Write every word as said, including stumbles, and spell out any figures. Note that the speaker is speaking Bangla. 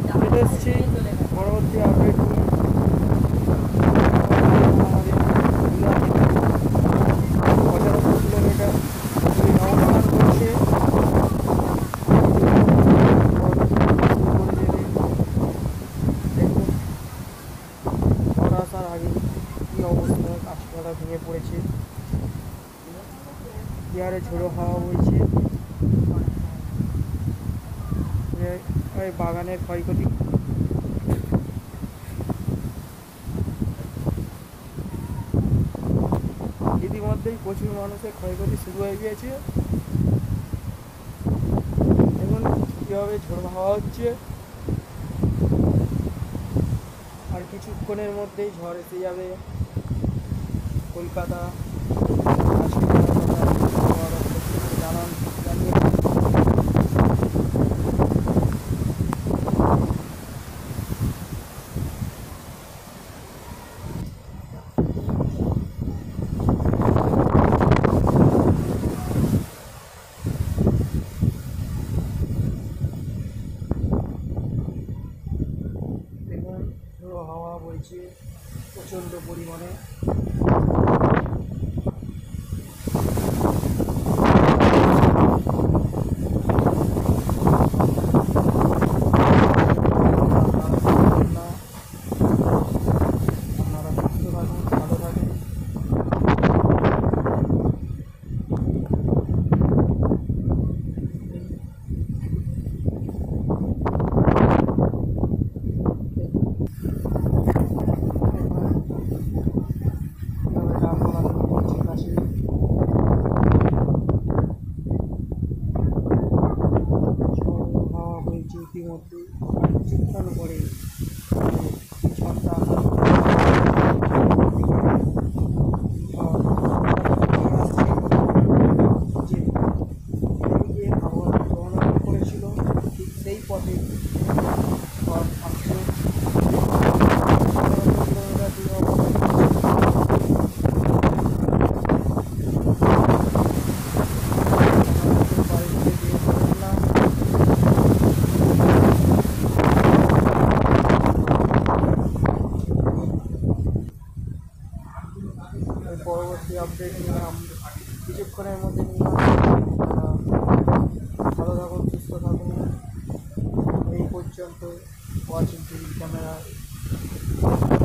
চলে এসেছি পরবর্তী আপডেট নিয়ে। আমাদের পঁচাত্তর কিলোমিটার দুই অবস্থান করছে। দেখুন ঝড় আসার আগে কী অবস্থা, গাছপালা ভেঙে পড়েছে, ইয়ারে ঝোড়ো হাওয়া বইছে, বাগানের ক্ষয়ক্ষতি। ইতিমধ্যেই প্রচুর মানুষের ক্ষয়ক্ষতি শুরু হয়ে গিয়েছে। দেখুন কীভাবে ঝোড়ো হাওয়া হচ্ছে, আর কিছুক্ষণের মধ্যেই ঝড় এসে যাবে কলকাতা। জানান জানিয়ে দেখুন ঝোড়ো হাওয়া বইছে প্রচণ্ড পরিমাণে। আপনারা সুস্থ থাকুন, ভালো থাকুন। হাওয়া বইছে ইতিমধ্যে, কিছুক্ষণ পরে ঝড়টা আসার যে আবহাওয়া বর্ণনা করেছিল ঠিক সেই পথে ঝড় আসছে। কিলোমিটার দূরে অবস্থান পরবর্তী আপডেট নিয়ে কিছুক্ষণের মধ্যে নিয়ে ভালো থাকুন, সুস্থ থাকুন। এই পর্যন্ত ওয়াচিং টিভি ক্যামেরা।